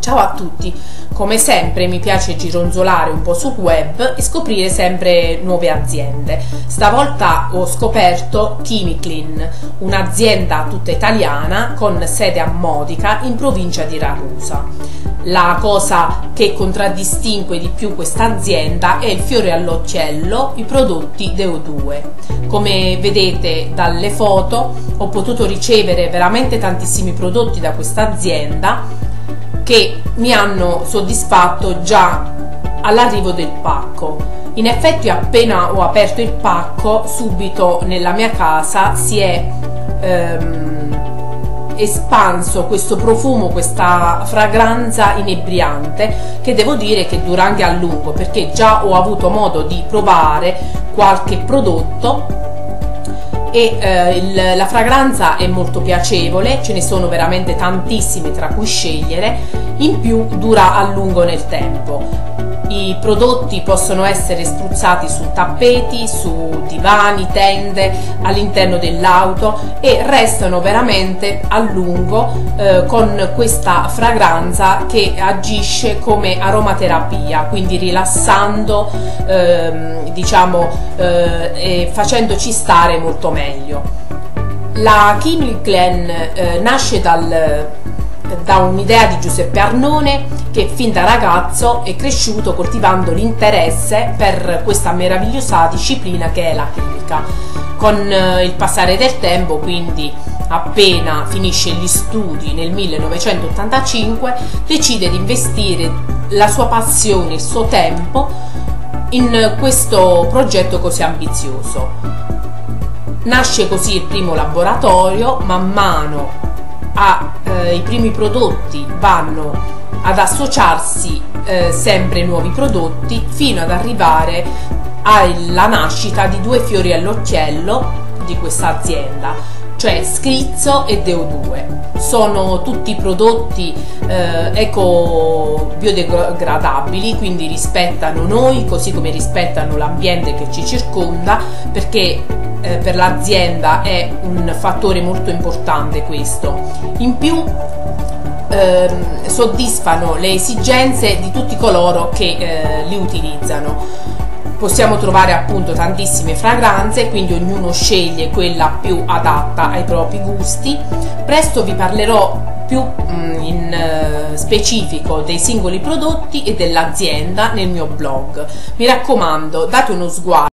Ciao a tutti, come sempre mi piace gironzolare un po' sul web e scoprire sempre nuove aziende. Stavolta ho scoperto Chimiclean, un'azienda tutta italiana con sede a Modica in provincia di Ragusa. La cosa che contraddistingue di più questa azienda è il fiore all'occhiello, i prodotti DEO2. Come vedete dalle foto ho potuto ricevere veramente tantissimi prodotti da questa azienda che mi hanno soddisfatto già all'arrivo del pacco. In effetti appena ho aperto il pacco, subito nella mia casa si è espanso questo profumo, questa fragranza inebriante che devo dire che dura anche a lungo, perché già ho avuto modo di provare qualche prodotto e la fragranza è molto piacevole, ce ne sono veramente tantissimi tra cui scegliere, in più dura a lungo nel tempo. I prodotti possono essere spruzzati su tappeti, su divani, tende, all'interno dell'auto e restano veramente a lungo con questa fragranza che agisce come aromaterapia, quindi rilassando, e facendoci stare molto meglio. La Chimiclean nasce da un'idea di Giuseppe Arnone, che fin da ragazzo è cresciuto coltivando l'interesse per questa meravigliosa disciplina che è la chimica. Con il passare del tempo, quindi appena finisce gli studi nel 1985, decide di investire la sua passione, il suo tempo in questo progetto così ambizioso. Nasce così il primo laboratorio, man mano i primi prodotti vanno ad associarsi sempre nuovi prodotti, fino ad arrivare alla nascita di due fiori all'occhiello di questa azienda, cioè Scrizzo e DEO2. Sono tutti prodotti eco-biodegradabili, quindi rispettano noi così come rispettano l'ambiente che ci circonda, perché per l'azienda è un fattore molto importante questo. In più soddisfano le esigenze di tutti coloro che li utilizzano. Possiamo trovare appunto tantissime fragranze, quindi ognuno sceglie quella più adatta ai propri gusti. Presto vi parlerò più in specifico dei singoli prodotti e dell'azienda nel mio blog. Mi raccomando, date uno sguardo